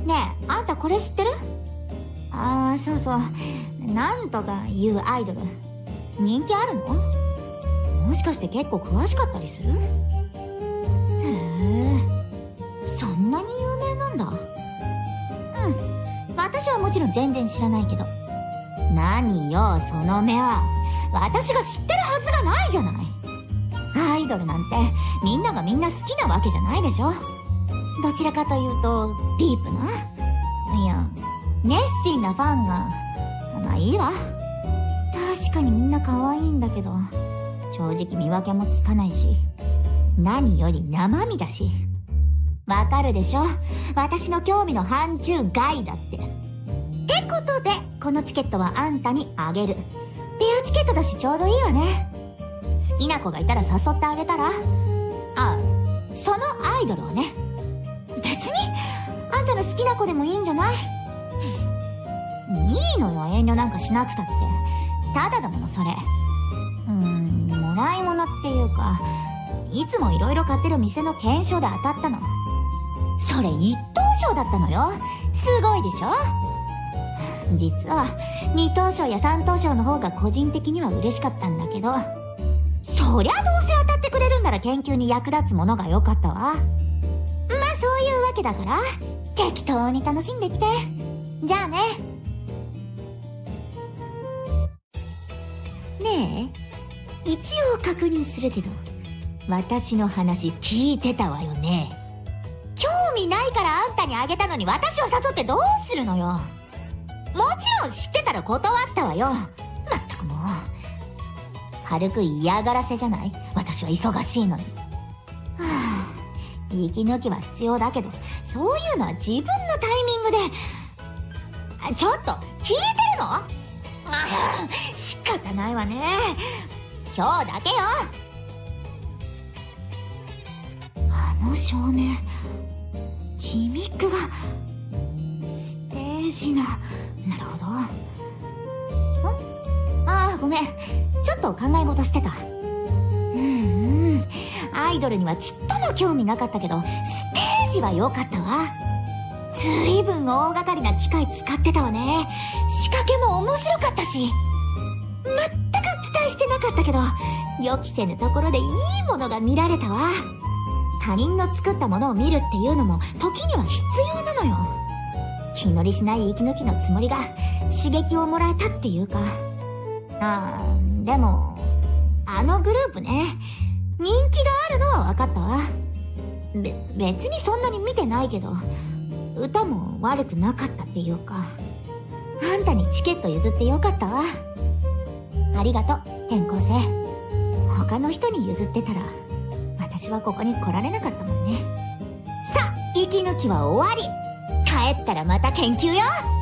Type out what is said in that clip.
ねえ、あんたこれ知ってる？そうそう。なんとかいうアイドル。人気あるの？もしかして結構詳しかったりする？へえ、そんなに有名なんだ。うん。私はもちろん全然知らないけど。何よ、その目は。私が知ってるはずがないじゃない。アイドルなんてみんながみんな好きなわけじゃないでしょ。どちらかというとディープな、いや熱心なファンが、まあいいわ。確かにみんな可愛いんだけど、正直見分けもつかないし、何より生身だし。わかるでしょ、私の興味の範疇外だって。ってことでこのチケットはあんたにあげる。ペアチケットだしちょうどいいわね。好きな子がいたら誘ってあげたら？そのアイドルをね。別にあんたの好きな子でもいいんじゃない？いいのよ、遠慮なんかしなくたって。ただだものそれ。もらい物っていうか、いつもいろいろ買ってる店の検証で当たったの。それ一等賞だったのよ。すごいでしょ？実は二等賞や三等賞の方が個人的には嬉しかったんだけど、そりゃどうせ当たってくれるんなら研究に役立つものが良かったわ。まあそういうわけだから適当に楽しんできて。じゃあね。ねえ、一応確認するけど、私の話聞いてたわよね？興味ないからあんたにあげたのに私を誘ってどうするのよ。もちろん知ってたら断ったわよ。まったくもう。軽く嫌がらせじゃない？私は忙しいのに。息抜きは必要だけど、そういうのは自分のタイミングで。ちょっと聞いてるの？仕方ないわね。今日だけよ。あの照明、ギミックがステージの。なるほど。ごめん、ちょっと考え事してた。アイドルにはちっとも興味なかったけど、ステージは良かったわ。ずいぶん大掛かりな機械使ってたわね。仕掛けも面白かったし。全く期待してなかったけど、予期せぬところでいいものが見られたわ。他人の作ったものを見るっていうのも時には必要なのよ。気乗りしない息抜きのつもりが刺激をもらえたっていうか。でもあのグループね、人気があるのは分かったわ。別にそんなに見てないけど、歌も悪くなかったっていうか。あんたにチケット譲ってよかったわ。ありがとう、転校生。他の人に譲ってたら私はここに来られなかったもんね。さあ、息抜きは終わり。帰ったらまた研究よ。